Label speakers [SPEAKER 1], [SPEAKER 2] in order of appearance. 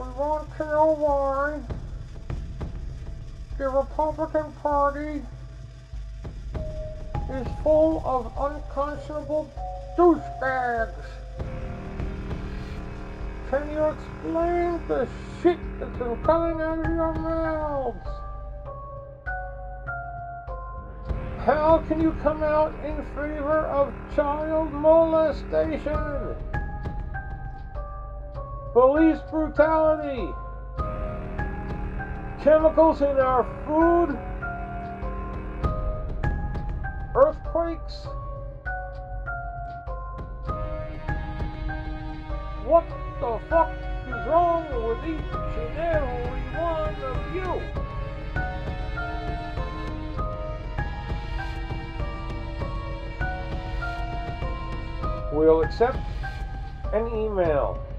[SPEAKER 1] We want to know why the Republican Party is full of unconscionable douchebags. Can you explain the shit that's been coming out of your mouths? How can you come out in favor of child molestation, police brutality, chemicals in our food, earthquakes? What the fuck is wrong with each and every one of you? We'll accept an email.